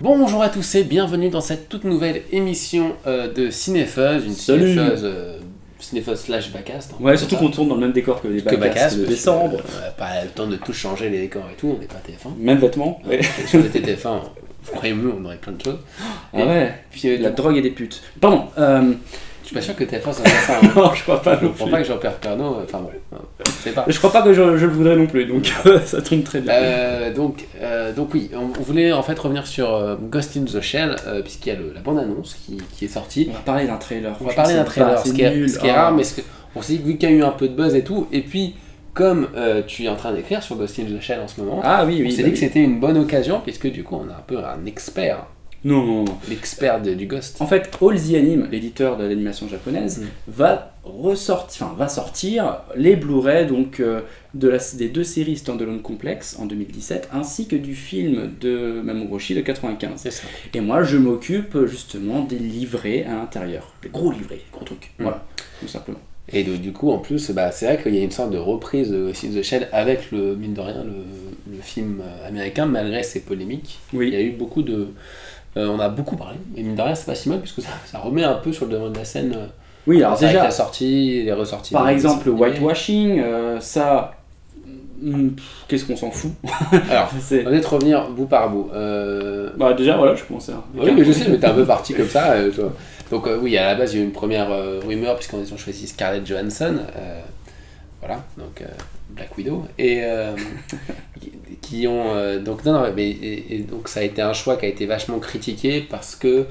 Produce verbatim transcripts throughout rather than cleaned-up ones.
Bonjour à tous et bienvenue dans cette toute nouvelle émission euh, de Cinefuzz, une Salut. Cinefuzz, euh, Cinefuzz slash Backcast. Ouais, surtout qu'on tourne dans le même décor que les que Backcasts de décembre. Euh, on n'a pas le temps de tout changer les décors et tout, on n'est pas T F un. Même vêtements. Ouais. Ouais. Si on était T F un, croyez-moi, on aurait plein de choses. Ah Et ouais, puis, euh, la drogue et des putes. Pardon, euh... je suis pas sûr que T F un ça va ça. Hein. non, je crois pas Je non comprends plus. pas que Jean-Pierre Pernaut, enfin bon, je sais pas. Je crois pas que je, je le voudrais non plus, donc ça tombe très bien. Euh, donc, euh, donc oui, on, on voulait en fait revenir sur euh, Ghost in the Shell, euh, puisqu'il y a le, la bande-annonce qui, qui est sortie. On va parler d'un trailer. On va parler d'un trailer, c'est ce qui est, nul. ce qui est Ah. rare, mais ce que, on s'est dit que vu qu'il y a eu un peu de buzz et tout, et puis comme euh, tu es en train d'écrire sur Ghost in the Shell en ce moment, Ah oui, oui. on s'est bah dit que oui. c'était une bonne occasion, puisque du coup on a un peu un expert, Non, non, non. l'expert de- du Ghost. En fait, All the Anime, l'éditeur de l'animation japonaise, Mm. va ressortir, enfin, va sortir les Blu-ray donc euh, de la, des deux séries Standalone Complex en deux mille dix-sept, ainsi que du film de Mamoru Oshii de quatre-vingt-quinze. C'est ça. Et moi, je m'occupe justement des livrets à l'intérieur, les gros livrets, les gros trucs. Mm. Voilà, tout simplement. Et de- du coup en plus, bah, c'est vrai qu'il y a une sorte de reprise de Ghost in the Shell avec le, mine de rien, le, le film euh, américain, malgré ses polémiques. Il y Oui. a eu beaucoup de... euh, on a beaucoup parlé, et mine de rien c'est pas si mal, puisque ça, ça remet un peu sur le devant de la scène. euh, Oui, alors avec déjà, la sortie, les ressorties. par de- exemple, le de- whitewashing, euh, ça, hmm, pff, qu'est-ce qu'on s'en fout. Alors, C'est- on va peut-être revenir bout par bout. Euh... Bah déjà, voilà, je commençais à... Oui, mais je sais, mais t'es un peu parti comme ça. euh, toi. Donc, euh, oui, à la base, il y a eu une première euh, rumeur, puisqu'on ont choisi Scarlett Johansson. euh, voilà, donc euh, Black Widow. Et euh, qui- qui ont. euh, donc, non, non, mais et, et donc, ça a été un choix qui a été vachement critiqué parce que.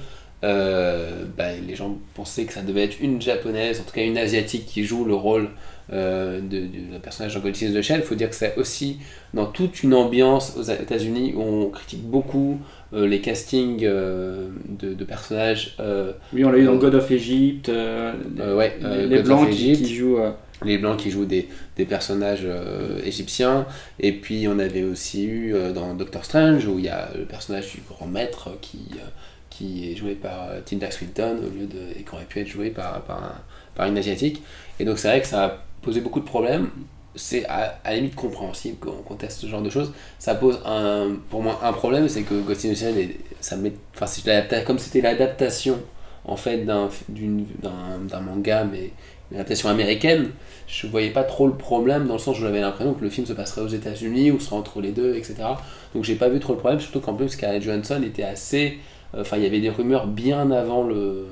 euh, bah, les gens pensaient que ça devait être une japonaise, en tout cas une asiatique qui joue le rôle euh, de, de, d'un personnage dans Ghost in the Shell. Il faut dire que c'est aussi dans toute une ambiance aux États-Unis où on critique beaucoup euh, les castings euh, de, de personnages, euh, Oui, on l'a eu dans God of Egypt, euh, euh, ouais, les, euh, les God blancs of qui, Egypt, qui jouent... euh, les blancs qui jouent des, des personnages euh, égyptiens, et puis on avait aussi eu euh, dans Doctor Strange où il y a le personnage du grand maître qui, euh, qui est joué par euh, Tilda Swinton au lieu de, et qui aurait pu être joué par, par, un- par une asiatique. Et donc c'est vrai que ça a posé beaucoup de problèmes. C'est à, à la limite compréhensible qu'on conteste ce genre de choses. Ça pose un, pour moi un problème, c'est que Ghost in the Shell, est- ça met, enfin, c'est l'adapta- comme c'était l'adaptation en fait d'un, d'une, d'un, d'un manga, mais une adaptation américaine, je voyais pas trop le problème dans le sens où j'avais l'impression que le film se passerait aux États-Unis ou serait entre les deux, et cetera. Donc j'ai pas vu trop le problème, surtout qu'en plus Scarlett Johansson était assez, enfin il y avait des rumeurs bien avant le,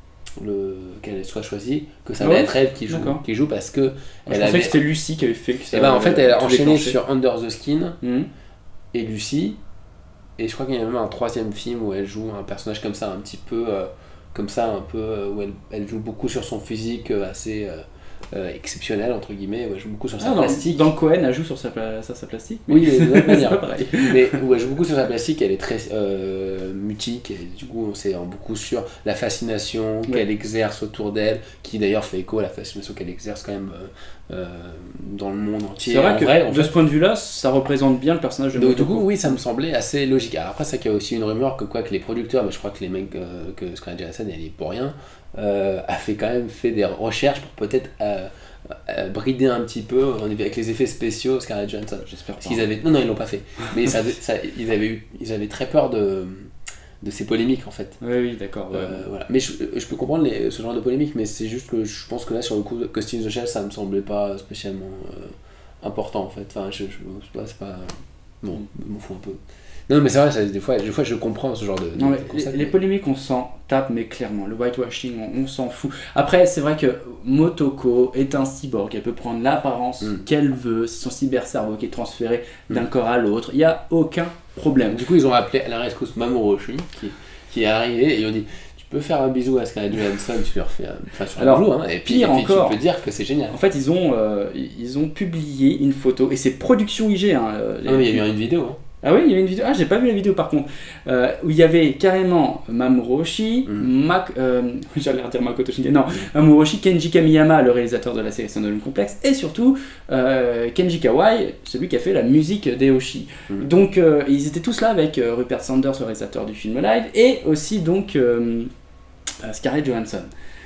le qu'elle soit choisie que ça Ah allait ouais, être elle qui joue, d'accord. qui joue parce que Je elle pensais avait, que c'était Lucie qui avait fait que ça... et ben en fait elle a tout enchaîné déclenché. sur Under the Skin Mhm. et Lucy, et je crois qu'il y a même un troisième film où elle joue un personnage comme ça un petit peu euh, comme ça un peu euh, où elle, elle joue beaucoup sur son physique euh, assez euh, euh, exceptionnel entre guillemets, où elle joue beaucoup sur sa Ah, dans, plastique. dans Cohen, elle joue sur sa, pla- sur sa plastique. Oui, de toute c'est manière. pas pareil. Mais où elle joue beaucoup sur sa plastique, elle est très euh, mutique, et du coup on sait beaucoup sur la fascination Ouais. qu'elle exerce autour d'elle, qui d'ailleurs fait écho à la fascination qu'elle exerce quand même euh, euh, dans le monde entier. C'est vrai en que vrai, en de fait. ce point de vue-là, ça représente bien le personnage de Donc du Motoko. coup, oui, ça me semblait assez logique. Alors, après, c'est qu'il y a aussi une rumeur que quoi que les producteurs, mais je crois que les mecs, euh, que Scarlett Johansson, elle y est pour rien, euh, a fait quand même fait des recherches pour peut-être euh, euh, brider un petit peu en- avec les effets spéciaux Scarlett Johansson. J'espère Parce pas. qu'ils avaient, non, non, ils l'ont pas fait. Mais ça, ça- ils avaient eu, ils avaient très peur de de ces polémiques en fait. Oui, oui, d'accord. ouais. Euh, voilà. Mais je, je peux comprendre les- ce genre de polémique, mais c'est juste que je pense que là sur le coup, Ghost in the Shell, ça me semblait pas spécialement euh, important en fait. Enfin, je, je, je sais pas, c'est pas. Bon, je m'en fous un peu. Non, mais c'est vrai, ça, des fois, des fois, je comprends ce genre de. Non, de mais les, concept, les mais- polémiques, on s'en tape, mais clairement, le whitewashing, on, on s'en fout. Après, c'est vrai que Motoko est un cyborg, elle peut prendre l'apparence Mm. qu'elle veut, c'est son cybercerveau qui est transféré d'un Mm. corps à l'autre, il n'y a aucun problème. Du coup, ils ont appelé à la rescousse Mamoru Oshii, qui, qui est arrivé, et ils ont dit tu peux faire un bisou à Scarlett Johansson, tu lui refais un. Enfin, sur Alors, le boulot, hein, et puis, pire et puis encore. tu peux dire que c'est génial. En fait, ils ont, euh, ils ont publié une photo, et c'est Production I G. Hein, euh, les- Non, mais il y a eu une vidéo. Hein. Ah oui, il y avait une vidéo. Ah, j'ai pas vu la vidéo par contre. Euh, où il y avait carrément Mamoru Oshii, Mm. Mak, euh, j'allais dire Makoto Shinkai, non, Mamoru Oshii, Kenji Kamiyama, le réalisateur de la série Standalone Complex, et surtout euh, Kenji Kawai, celui qui a fait la musique des Oshii. Mm. Donc euh, ils étaient tous là avec euh, Rupert Sanders, le réalisateur du film live, et aussi donc euh, euh, Scarlett Johansson.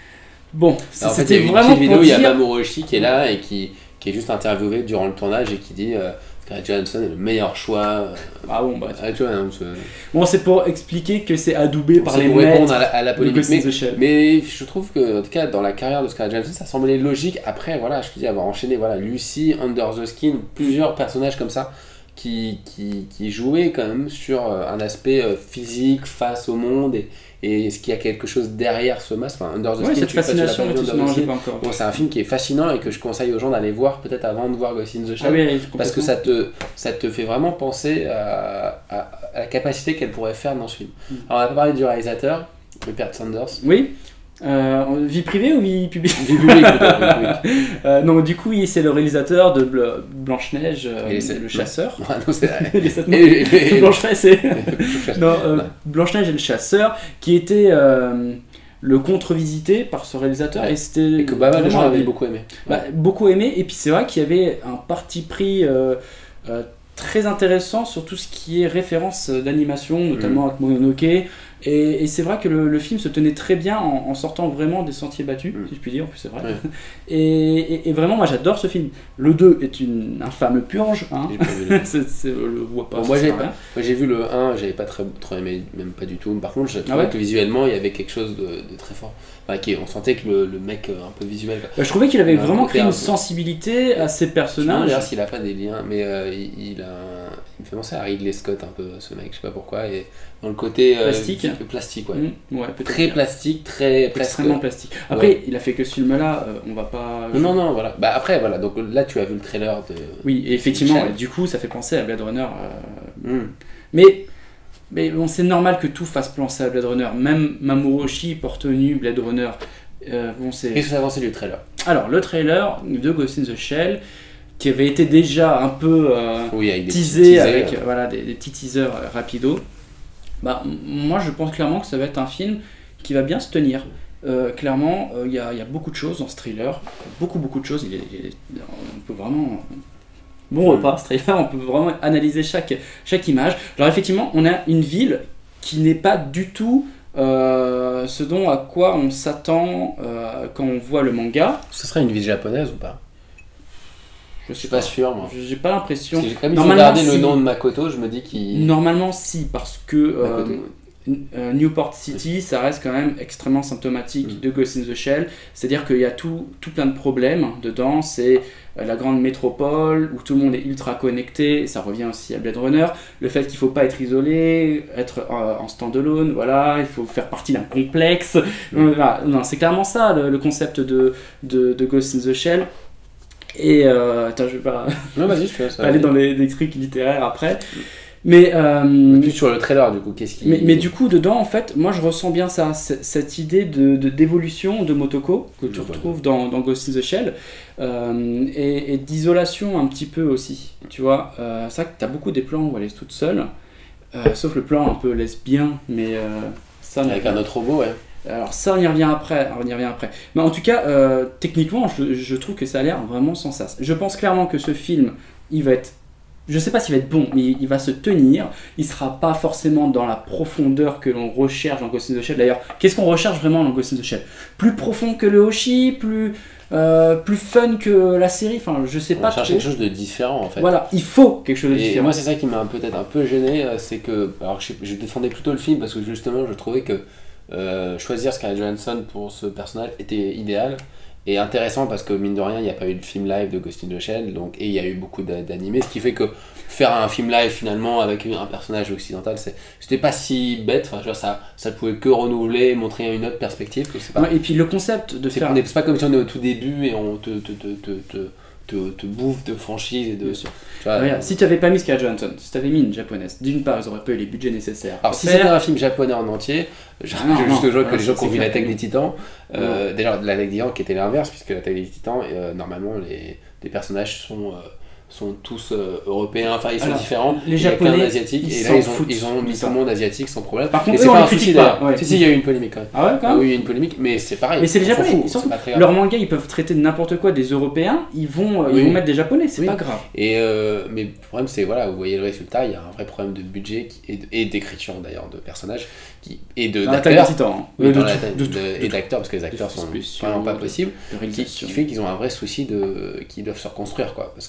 Bon, Alors, en fait, il y c'était a eu une vraiment petite vidéo, pour il y a dire... Mamoru Oshii qui est là et qui, qui est juste interviewé durant le tournage et qui dit euh, Scarlett Johansson est le meilleur choix. Euh, ah bon, bah. Ah, tu vois, hein, bon, c'est pour expliquer que c'est adoubé par les pour maîtres répondre à la, à la polémique. Mais, mais, mais je trouve que, en tout cas, dans la carrière de Scarlett Johansson, ça semblait logique. Après, voilà, je te dis, avoir enchaîné voilà, Lucy, Under the Skin, plusieurs personnages comme ça qui, qui, qui jouaient quand même sur un aspect physique face au monde et, et est-ce qu'il y a quelque chose derrière ce masque. Enfin, Under the ouais, Skin, cette tu fascination, pas, tu non, j'ai pas encore. Bon, c'est un film qui est fascinant et que je conseille aux gens d'aller voir peut-être avant de voir Ghost in the Shell. Ah oui, parce que ça te, ça te fait vraiment penser à, à, à la capacité qu'elle pourrait faire dans ce film. Mm. Alors, on n'a pas parlé du réalisateur, Rupert Sanders. Oui. Euh, vie privée ou vie publique? Vie publique, plutôt, vie publique. euh, non, du coup, c'est le réalisateur de Blanche-Neige, euh, et le chasseur. Ah, non, c'est... les sept et, et, Blanche-Neige, c'est... non, euh, Blanche-Neige et le chasseur, qui était euh, le contre-visité par ce réalisateur. Ouais. Et, c'était et que bah, les gens avaient beaucoup aimé. Bah, beaucoup aimé, et puis c'est vrai qu'il y avait un parti pris euh, euh, très intéressant sur tout ce qui est référence d'animation, notamment mmh. avec Mononoke. Et, et c'est vrai que le, le film se tenait très bien en, en sortant vraiment des sentiers battus, mmh. si je puis dire, en plus c'est vrai. Ouais. Et, et, et vraiment, moi j'adore ce film. Le deux est une infâme purge, hein. c'est, c'est, le voit pas. Bon, moi, j'ai pas, moi j'ai vu le un, j'avais pas très, trop aimé, même pas du tout. Par contre, je trouvais ah ouais que visuellement il y avait quelque chose de, de très fort. Enfin, qui, on sentait que le, le mec un peu visuel. Bah, je trouvais qu'il avait vraiment créé une sensibilité à ses personnages. D'ailleurs, s'il a pas des liens, mais euh, il, il, a un, il me fait penser à Ridley Scott un peu, ce mec, je sais pas pourquoi. Et dans le côté euh, plastique, plastique, ouais. Mmh, ouais très bien. Plastique, très extrêmement presque... plastique. Après, ouais. il a fait que ce film-là, euh, on va pas. Non, non, non, voilà. Bah après, voilà. Donc là, tu as vu le trailer de. Oui, et effectivement, et du coup, ça fait penser à Blade Runner. Euh... Mmh. Mais. Mais bon, c'est normal que tout fasse penser à Blade Runner. Même Mamoru Oshii porte nu Blade Runner. Euh, bon, c'est... Qu'est-ce que ça avancé du trailer? Alors, le trailer de Ghost in the Shell, qui avait été déjà un peu euh, oui, avec teasé avec euh, voilà, des, des petits teasers euh, rapidos, bah, moi je pense clairement que ça va être un film qui va bien se tenir. Euh, clairement, il euh, y, y a beaucoup de choses dans ce trailer, beaucoup beaucoup de choses. Il est, il est, on peut vraiment. Bon repas, ce trailer, on peut vraiment analyser chaque, chaque image. Alors, effectivement, on a une ville qui n'est pas du tout. Euh, ce dont à quoi on s'attend euh, quand on voit le manga. Ce serait une ville japonaise ou pas? Je suis pas, pas sûr, moi. J'ai pas l'impression. J'ai quand même regardé si... le nom de Makoto, je me dis qu'il. Normalement, si, parce que euh, euh, Newport City, ça reste quand même extrêmement symptomatique mm. de Ghost in the Shell. C'est-à-dire qu'il y a tout, tout plein de problèmes dedans. C'est la grande métropole où tout le monde est ultra connecté, et ça revient aussi à Blade Runner, le fait qu'il ne faut pas être isolé, être euh, en stand-alone, voilà, il faut faire partie d'un complexe. Mm. Voilà. Non, c'est clairement ça le, le concept de, de, de Ghost in the Shell. Et euh, attends, je vais pas, non, vas-y, je fais ça, aller dans les, des trucs littéraires après. Mm. Mais, euh, plus sur le trailer, du coup, qu'est-ce qui... mais, mais du coup, dedans, en fait, moi je ressens bien ça, cette idée de, de, d'évolution de Motoko, que tu retrouves dans, dans Ghost in the Shell, euh, et, et d'isolation un petit peu aussi, tu vois. Euh, c'est vrai que tu as beaucoup des plans où elle est toute seule, euh, sauf le plan un peu lesbien, mais euh, ça... Avec un autre robot, ouais. Alors ça, on y revient après, on y revient après. Mais en tout cas, euh, techniquement, je, je trouve que ça a l'air vraiment sans sas. Je pense clairement que ce film, il va être... Je sais pas s'il va être bon, mais il va se tenir. Il sera pas forcément dans la profondeur que l'on recherche dans Ghost in the Shell. D'ailleurs, qu'est-ce qu'on recherche vraiment dans Ghost in the Shell? Plus profond que le Hoshi, plus, euh, plus fun que la série. Enfin, je sais on pas. On cherche trop. quelque chose de différent en fait. Voilà, il faut quelque chose de et différent. Moi, c'est ça qui m'a peut-être un peu gêné, c'est que, alors je, je défendais plutôt le film parce que justement, je trouvais que euh, choisir Scarlett Johansson pour ce personnage était idéal. Et intéressant parce que mine de rien il n'y a pas eu de film live de Ghost in the Shell, donc, et il y a eu beaucoup d'animés, ce qui fait que faire un film live finalement avec un personnage occidental, c'était pas si bête, enfin, genre, ça, ça pouvait que renouveler, montrer une autre perspective. Pas, ouais, et puis le concept de faire... C'est pas comme si on est au tout début et on te, te, te, te, te, te, te bouffe de franchise et de... Tu vois, regarde, euh... si tu n'avais pas mis Scarlett Johansson, si tu avais mis une japonaise, d'une part ils auraient pas eu les budgets nécessaires. Alors si c'était un film japonais en entier, je ah, non, juste non, que non, les gens qui ont vu l'attaque des titans, euh, non. déjà l'attaque des titans qui était l'inverse, puisque l'attaque des titans, euh, normalement les, les personnages sont... Euh, sont tous euh, européens, enfin ils sont alors, différents, les japonais, il y a asiatiques, ils et là ils ont, ils ont mis tout le monde asiatique sans problème. Par contre, et c'est pas un souci d'ailleurs. Ouais. Si, si, il y a eu une polémique quand même. Ah ouais, quand même. Ah oui, il y a eu une polémique, mais c'est pareil. Mais c'est les japonais, fout, ils sont pas très leurs mangas, ils peuvent traiter de n'importe quoi des européens, ils vont, euh, oui. ils vont mettre des japonais, c'est oui. pas grave. Et euh, mais le problème c'est, voilà, vous voyez le résultat, il y a un vrai problème de budget qui, et, et d'écriture d'ailleurs de personnages qui, et de d'acteurs. Oui, et d'acteurs, parce que les acteurs sont vraiment pas possibles, qui fait qu'ils ont un vrai souci de, qui doivent se reconstruire quoi. Parce que à part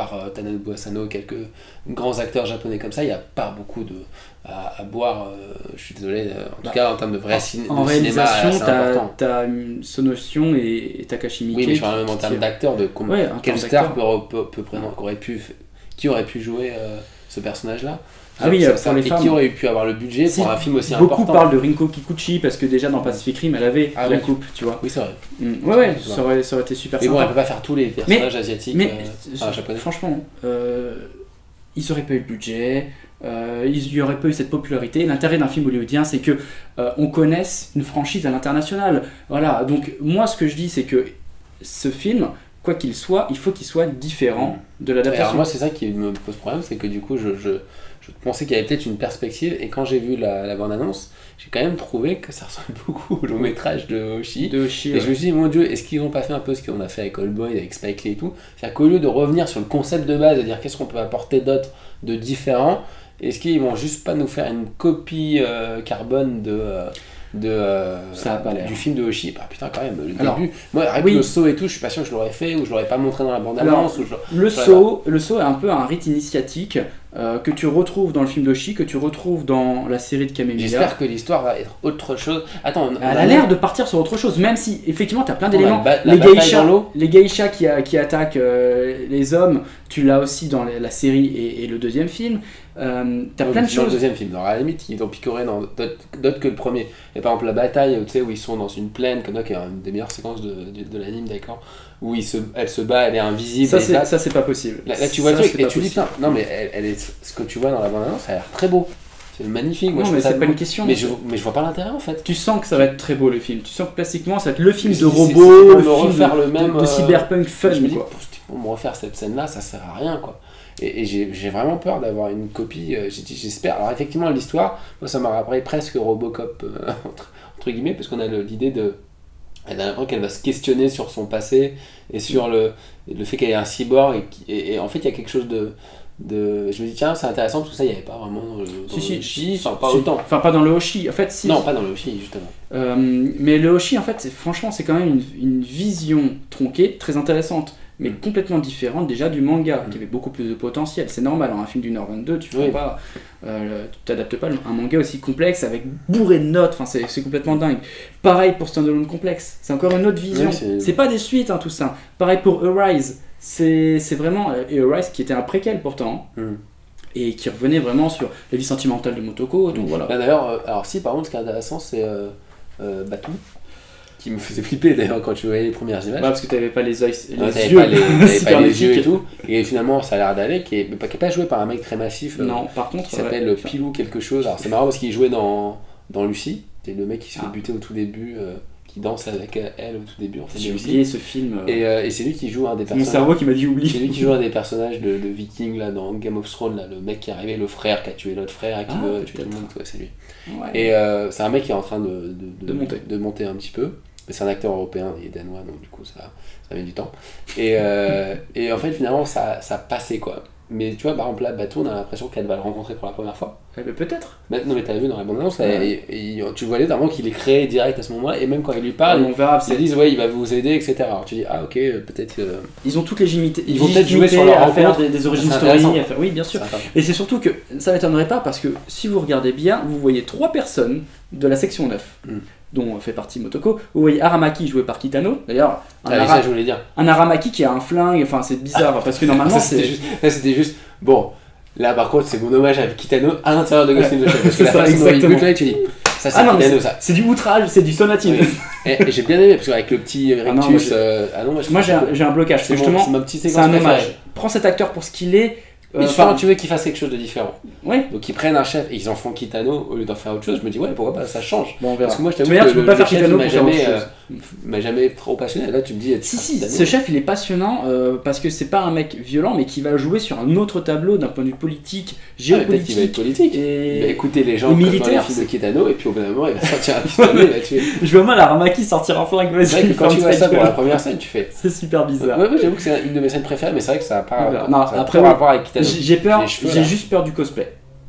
part euh, Tanobu Asano, quelques grands acteurs japonais comme ça, il n'y a pas beaucoup de, à, à boire. Euh, je suis désolé, euh, en tout bah, cas en termes de vrai en, cin en de cinéma, c'est important. Tu as Sonotion et, et Takashi Miike. Oui, mais je parle même en termes d'acteurs, de ouais, quel star peut, peut, peut, peut, aurait pu, qui aurait pu jouer euh, ce personnage-là. Ah oui, ça, pour ça, les et femmes. Qui aurait pu avoir le budget si, pour un film aussi beaucoup important. Beaucoup parlent de Rinko Kikuchi parce que déjà dans Pacific Rim elle avait ah, la oui. coupe, tu vois. Oui, c'est vrai. Mmh. Ouais, ouais, ça aurait, ça aurait été super mais sympa. bon, elle peut pas faire tous les personnages mais, asiatiques, mais, euh, enfin, japonais. Franchement, euh, ils auraient pas eu le budget, euh, il y aurait pas eu cette popularité. L'intérêt d'un film hollywoodien, c'est que euh, on connaisse une franchise à l'international. Voilà, donc moi ce que je dis, c'est que ce film, quoi qu'il soit, il faut qu'il soit différent mmh. de l'adaptation. Alors moi, c'est ça qui me pose problème, c'est que du coup, je, je, je pensais qu'il y avait peut-être une perspective, et quand j'ai vu la, la bande-annonce, j'ai quand même trouvé que ça ressemble beaucoup au long métrage de Oshii. De Oshii et ouais. je me suis dit, mon Dieu, est-ce qu'ils n'ont pas fait un peu ce qu'on a fait avec Oldboy, avec Spike Lee et tout? C'est-à-dire qu'au lieu de revenir sur le concept de base, de dire qu'est-ce qu'on peut apporter d'autre, de différent, est-ce qu'ils vont juste pas nous faire une copie euh, carbone de... Euh, de euh, ça a pas l'air du film de Oshii? Bah putain, quand même, le alors, début, moi avec oui. le saut et tout, je suis pas sûr que je l'aurais fait ou je l'aurais pas montré dans la bande-annonce. Le saut, le saut est un peu un rite initiatique euh, que tu retrouves dans le film d'Oshii, que tu retrouves dans la série de Kamemiya. J'espère que l'histoire va être autre chose. Attends, on, elle a l'air de partir sur autre chose, même si effectivement tu as plein d'éléments. La, les geishas, les geishas qui, qui attaquent euh, les hommes, tu l'as aussi dans la série et, et le deuxième film. Euh, t'as ouais, plein de choses. Dans le deuxième film, dans la limite, ils ont picoré dans d'autres que le premier. Et par exemple, la bataille, tu sais, où ils sont dans une plaine, comme ça, qui est une des meilleures séquences de, de, de l'anime, d'accord, où il se, elle se bat, elle est invisible. Ça, c'est, ça, c'est pas possible. Là, là tu vois ça, le truc, et tu dis, putain, non, mais elle, elle est, ce que tu vois dans la bande-annonce, ça a l'air très beau. C'est magnifique. Moi, non, je mais c'est pas beau. Une question. Mais je, mais je vois pas l'intérêt en fait. Tu sens que ça va être très beau le film. Tu sens que plastiquement, ça va être le film de robot, le film refaire de, le même, de, de cyberpunk fun. Je me dis, quoi. Pour me refaire cette scène-là, ça sert à rien, quoi. Et, et j'ai, j'ai vraiment peur d'avoir une copie, euh, j'espère. Alors effectivement, l'histoire, moi ça m'a rappelé presque Robocop, euh, entre, entre guillemets, parce qu'on a le, l'idée de... Elle a l'impression qu'elle va se questionner sur son passé et sur le, le fait qu'elle est un cyborg. Et, et, et en fait, il y a quelque chose de... de... Je me dis, tiens, c'est intéressant, parce que ça, il n'y avait pas vraiment dans le, dans si, le si, Oshii, enfin pas si, autant. Enfin, pas dans le Oshii, en fait, si. Non, pas dans le Oshii, justement. Euh, mais le Oshii, en fait, c'est, franchement, c'est quand même une, une vision tronquée, très intéressante. Mais complètement différente déjà du manga, mmh. qui avait beaucoup plus de potentiel. C'est normal, en un film d'une heure vingt-deux, tu oui. pas, euh, tu t'adaptes pas à un manga aussi complexe, avec bourré de notes, enfin, c'est, c'est complètement dingue. Pareil pour Standalone Complex, c'est encore une autre vision. Oui, c'est... c'est pas des suites, hein, tout ça. Pareil pour Arise, c'est, c'est vraiment... Et Arise qui était un préquel pourtant, mmh. et qui revenait vraiment sur la vie sentimentale de Motoko. Donc, mmh. voilà. Bah, d'ailleurs, euh, alors si, par contre, ce qui est intéressant, c'est euh, euh, Batou. Qui me faisait flipper d'ailleurs quand tu voyais les premières images. Ouais, parce que t'avais pas les, oeils, les non, t'avais yeux, pas les, t'avais pas les yeux et tout. Et finalement, ça a l'air d'aller, qui est, qui est pas joué par un mec très massif. Non, euh, par contre. Qui s'appelle ouais, Pilou quelque chose. Alors c'est marrant parce qu'il jouait dans, dans Lucie. C'est le mec qui se fait ah. buter au tout début, euh, qui danse avec elle au tout début. En fait, j'ai oublié ce film. Euh... Et, euh, et c'est lui qui joue un des c'est personnages. Mon cerveau qui m'a dit oublie. C'est lui qui joue un des personnages de, de Viking là, dans Game of Thrones, là, le mec qui est arrivé, le frère qui a tué l'autre frère et qui ah, veut tuer tout le monde. Ouais, c'est lui. Ouais. Et euh, c'est un mec qui est en train de, de, de, de, monter. de monter un petit peu. Mais c'est un acteur européen, il est danois, donc du coup ça, ça met du temps. Et, euh, et en fait, finalement, ça, ça passait quoi. Mais tu vois, par exemple, là, Batou, on a l'impression qu'elle va le rencontrer pour la première fois. Eh ben, peut-être. Mais, non, mais t'as vu dans la bande-annonce, ouais. et, et, tu vois vraiment qu'il est créé direct à ce moment-là, et même quand il lui parle, on verra, ils disent ouais, il va vous aider, et cetera. Alors tu dis ah ok, peut-être. Euh... Ils ont toutes les légitimité. Ils vont peut-être jouer sur leur à faire des, des origines story. À faire... Oui, bien sûr. Et c'est surtout que ça m'étonnerait pas parce que si vous regardez bien, vous voyez trois personnes de la section neuf. Mm. Dont fait partie Motoko. Vous voyez Aramaki joué par Kitano. D'ailleurs, un, ah, Ara... ça, je voulais dire. un Aramaki qui a un flingue, enfin c'est bizarre ah, parce que normalement ça, c'était, c'est... Juste... Là, c'était juste. Bon, là par contre, c'est mon hommage à Kitano à l'intérieur de Ghost in the Shell. Parce que c'est la ça, façon dont il bute là, tu dis. Ça, c'est ah non, Kitano, c'est, ça. C'est du outrage, c'est du sonatine. et, et j'ai bien aimé parce qu'avec le petit Rictus. Ah non, moi, euh... ah non, moi, moi j'ai, un, j'ai un blocage. C'est, justement, mon, c'est ma petite séquence. C'est un hommage. Prends cet acteur pour ce qu'il est. Mais euh, justement, tu veux qu'ils fassent quelque chose de différent. Ouais. Donc ils prennent un chef et ils en font Kitano au lieu d'en faire autre chose. Je me dis ouais, pourquoi pas, ça change. Bon, on verra. Parce que moi je t'avoue que tu peux pas faire Kitano m'a jamais, euh, m'a jamais trop passionné. Là tu me dis. Si si, ce chef il est passionnant euh, parce que c'est pas un mec violent mais qui va jouer sur un autre tableau d'un point de vue politique, géopolitique. Ah, va être politique. Et... Bah, écoutez les gens militaires. Comme dans les films de Kitano et puis au bout d'un moment il va sortir un pistolet et va tuer. Je vois mal Aramaki sortir un flingue. C'est vrai que quand tu vois ça pour la première scène tu fais. C'est super bizarre. Ouais, j'avoue que c'est une de mes scènes préférées mais c'est vrai que ça a pas. Non, après rapport avec Kitano. J'ai peur. J'ai juste peur du cosplay.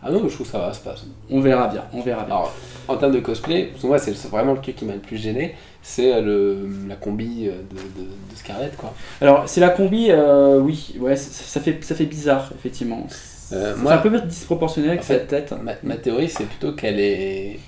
Ah non, je trouve que ça va, ça passe. On verra bien, on verra bien. Alors, en termes de cosplay, pour moi, c'est vraiment le truc qui m'a le plus gêné, c'est le, la combi de, de, de Scarlett, quoi. Alors, c'est la combi, euh, oui, ouais, ça, ça, fait, ça fait bizarre, effectivement. Euh, c'est moi, un peu disproportionné avec sa tête. Ma, ma théorie, c'est plutôt qu'elle est...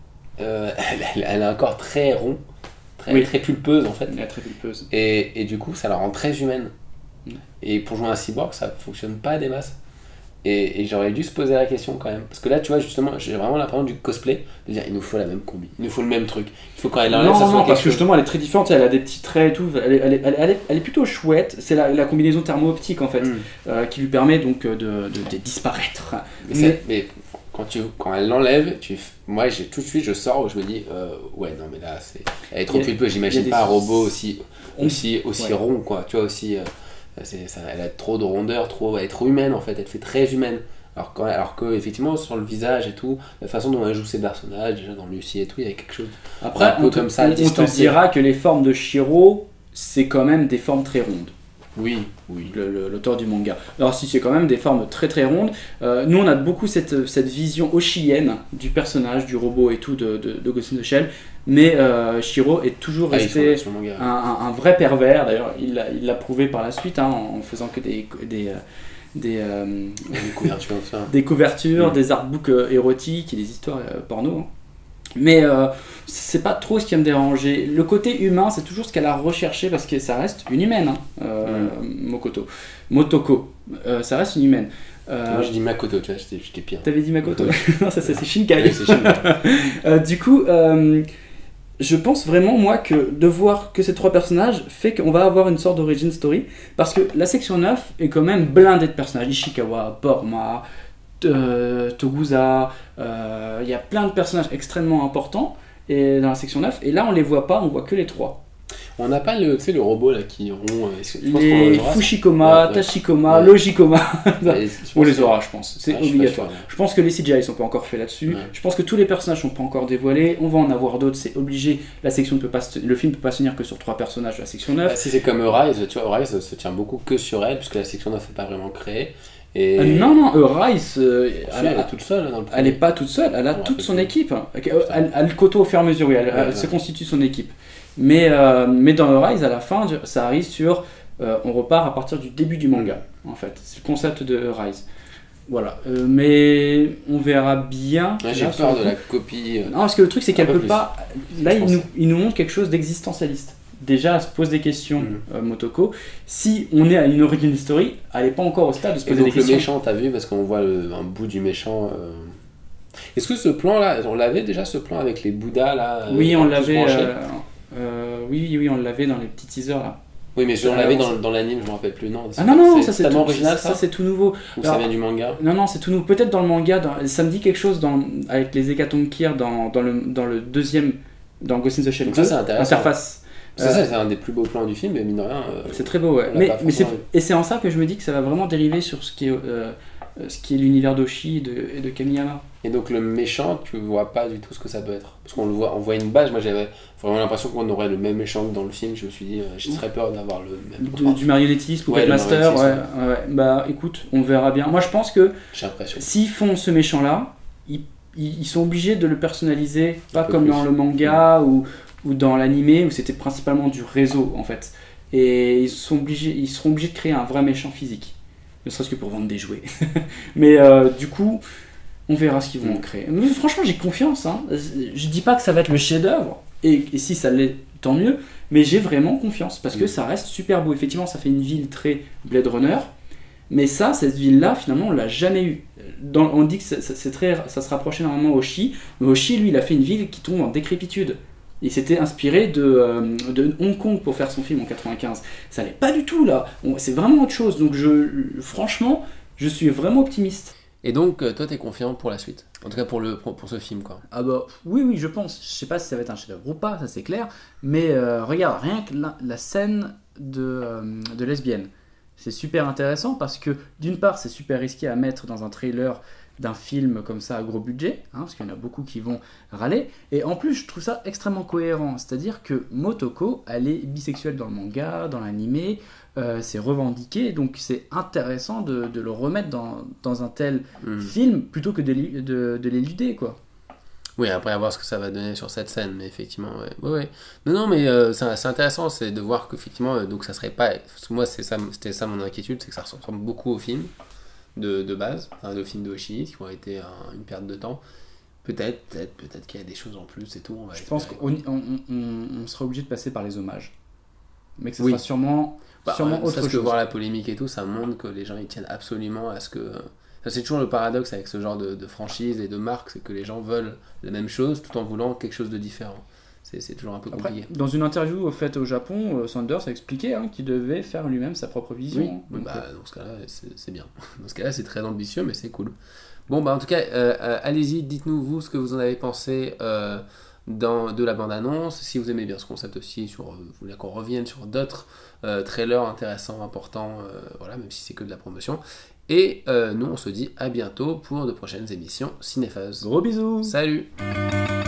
Euh, elle, elle a un corps très rond, très, oui. très pulpeuse, en fait. Elle est très pulpeuse. Et, et du coup, ça la rend très humaine. Mm. Et pour jouer un cyborg, ça fonctionne pas des masses. Et, et j'aurais dû se poser la question quand même. Parce que là, tu vois, justement, j'ai vraiment l'impression du cosplay, de dire, il nous faut la même combi, il nous faut le même truc. Il faut quand elle enlève, non, ça non, soit non, parce chose. que justement, elle est très différente, elle a des petits traits et tout, elle est, elle est, elle est, elle est, elle est plutôt chouette. C'est la, la combinaison thermo-optique, en fait, mm. euh, qui lui permet donc de, de, de disparaître. Mais, mais... mais quand, tu, quand elle l'enlève, tu, moi, j'ai, tout de suite, je sors où je me dis, euh, ouais, non, mais là, c'est, elle est trop pulpeuse, j'imagine pas des... un robot aussi, aussi, aussi ouais. rond, quoi, tu vois, aussi... Euh, C'est, ça, elle a trop de rondeur, trop, elle est trop humaine en fait, elle fait très humaine. Alors, quand, alors que effectivement sur le visage et tout, la façon dont elle joue ses personnages, déjà dans Lucy et tout, il y a quelque chose. Après, un peu on, te, comme ça, on, on te dira que les formes de Shiro, c'est quand même des formes très rondes. Oui, oui. Le, le, l'auteur du manga. Alors si c'est quand même des formes très très rondes. Euh, nous on a beaucoup cette, cette vision oshienne du personnage, du robot et tout de, de, de Ghost in the Shell. Mais euh, Shiro est toujours resté ah, un, un, un vrai pervers. D'ailleurs, il l'a, il l'a prouvé par la suite hein, en faisant que des des euh, des, euh, des couvertures, ça. des, couvertures mmh. des artbooks euh, érotiques et des histoires euh, porno. Hein. Mais euh, c'est pas trop ce qui va me déranger. Le côté humain, c'est toujours ce qu'elle a recherché parce que ça reste une humaine. Hein, euh, mmh. Mokoto, Motoko, euh, ça reste une humaine. Euh, Moi je dis Makoto, tu vois, j'étais, j'étais pire. T'avais dit Makoto. Non, ça, ça c'est Shinkai. Oui, c'est Shinkai. euh, du coup. Euh, Je pense vraiment, moi, que de voir que ces trois personnages fait qu'on va avoir une sorte d'origin story. Parce que la section neuf est quand même blindée de personnages. Ishikawa, Porma, euh, Togusa, il euh, y a plein de personnages extrêmement importants et, dans la section neuf. Et là, on les voit pas, on voit que les trois. On n'a pas le, le robot là qui rond. Les Fushikoma, ouais, Tashikoma, ouais. Logikoma. On les aura, je pense. C'est ah, obligatoire. Je, je pense que les C G I ne sont pas encore faits là-dessus. Ouais. Je pense que tous les personnages ne sont pas encore dévoilés. On va en avoir d'autres, c'est obligé. La section ne peut pas, le film ne peut pas se tenir que sur trois personnages de la section neuf. Bah, si c'est comme Rise, tu vois, Rise se tient beaucoup que sur elle, puisque la section neuf n'est pas vraiment créée. Et... Euh, non, non, Rise, euh, elle, elle est toute seule dans le Elle n'est pas toute seule, elle a on toute son plus. équipe. Elle, elle côtoie au fur et à mesure, oui, elle, ouais, elle ouais. se constitue son équipe. Mais, euh, mais dans Rise, à la fin, ça arrive sur... Euh, on repart à partir du début du manga, en fait. C'est le concept de Rise. Voilà. Euh, mais on verra bien... Ouais, j'ai là, peur de la copie... Euh, non, parce que le truc, c'est qu'elle peut plus. pas... Là, il nous, il nous montre quelque chose d'existentialiste. Déjà, elle se pose des questions, mmh. euh, Motoko. Si on est à une origin story, elle n'est pas encore au stade de se poser Et des donc questions. Le méchant, t'as vu, parce qu'on voit le, un bout du méchant... Euh... Est-ce que ce plan-là, on l'avait déjà, ce plan avec les Bouddhas, là? Oui, on l'avait... Euh, oui, oui, on l'avait dans les petits teasers là. Oui, mais on l'avait dans, dans l'anime, je me rappelle plus. Non, ah non, non, ça c'est tout original. Ça, ça c'est tout nouveau. Ou Alors, ça vient du manga? Non, non, c'est tout nouveau. Peut-être dans le manga, dans, ça me dit quelque chose dans, avec les Hécatombes Kir dans, dans, le, dans le deuxième, dans Ghost in the Shell deux. Ça, c'est intéressant. Interface. C'est euh, ça, c'est un des plus beaux plans du film, mais mine de rien. Euh, c'est très beau, ouais. Mais, mais c'est, et c'est en ça que je me dis que ça va vraiment dériver sur ce qui est, euh, ce qui est l'univers d'Oshi et de, et de Kamiyama. Et donc le méchant, tu vois pas du tout ce que ça peut être. Parce qu'on le voit, on voit une base, moi j'avais vraiment l'impression qu'on aurait le même méchant que dans le film, je me suis dit, euh, j'ai très peur d'avoir le même... De, du marionnettisme, Puppet ouais, Master, ouais, ouais, ouais. Bah écoute, on verra bien. Moi je pense que s'ils font ce méchant-là, ils, ils sont obligés de le personnaliser, pas comme plus. dans le manga ou, ou dans l'animé, où c'était principalement du réseau en fait. Et ils, sont obligés, ils seront obligés de créer un vrai méchant physique. Ne serait-ce que pour vendre des jouets. Mais euh, du coup... On verra ce qu'ils vont en créer. Mais franchement, j'ai confiance. Hein. Je dis pas que ça va être le chef-d'œuvre, et, et si ça l'est, tant mieux. Mais j'ai vraiment confiance parce que ça reste super beau. Effectivement, ça fait une ville très Blade Runner, mais ça, cette ville-là, finalement, on l'a jamais eu. Dans, on dit que c'est, c'est très, ça se rapprochait normalement Oshi, mais Oshi, lui, il a fait une ville qui tombe en décrépitude. Il s'était inspiré de, euh, de Hong Kong pour faire son film en quatre-vingt-quinze. Ça l'est pas du tout là. On, c'est vraiment autre chose. Donc, je, franchement, je suis vraiment optimiste. Et donc, toi, t'es confiant pour la suite? En tout cas, pour, le, pour, pour ce film, quoi. Ah bah, oui, oui, je pense. Je sais pas si ça va être un chef-d'œuvre ou pas, ça c'est clair. Mais euh, regarde, rien que la, la scène de, euh, de lesbienne. c'est super intéressant parce que d'une part, c'est super risqué à mettre dans un trailer d'un film comme ça à gros budget, hein, parce qu'il y en a beaucoup qui vont râler. Et en plus, je trouve ça extrêmement cohérent. C'est-à-dire que Motoko, elle est bisexuelle dans le manga, dans l'animé, euh, c'est revendiqué, donc c'est intéressant de, de le remettre dans, dans un tel mmh. film plutôt que de, de, de l'éluder, quoi. Oui, après à voir ce que ça va donner sur cette scène, mais effectivement, ouais, ouais, ouais. Non, non, mais euh, c'est, c'est intéressant, c'est de voir qu'effectivement, euh, donc ça serait pas, parce que moi c'est ça, c'était ça mon inquiétude, c'est que ça ressemble beaucoup au film de, de base, enfin, de films de Oshii, qui ont été un, une perte de temps. Peut-être, peut-être, peut-être qu'il y a des choses en plus et tout. On va Je pense qu'on on, on, on sera obligé de passer par les hommages, mais que ce oui. sera sûrement, bah, sûrement ouais, autre parce chose. Que voir la polémique et tout, ça montre que les gens ils tiennent absolument à ce que. Ça, c'est toujours le paradoxe avec ce genre de, de franchise et de marque, c'est que les gens veulent la même chose tout en voulant quelque chose de différent. C'est, c'est toujours un peu compliqué. Après, dans une interview faite au Japon, Sanders a expliqué hein, qu'il devait faire lui-même sa propre vision. Oui, donc, bah, euh... dans ce cas-là, c'est, c'est bien. Dans ce cas-là, c'est très ambitieux, mais c'est cool. Bon, bah en tout cas, euh, euh, allez-y, dites-nous vous ce que vous en avez pensé euh, dans, de la bande-annonce. Si vous aimez bien ce concept aussi, sur, vous voulez qu'on revienne sur d'autres euh, trailers intéressants, importants, euh, voilà, même si c'est que de la promotion. Et euh, nous, on se dit à bientôt pour de prochaines émissions Cinéphase. Gros bisous. Salut.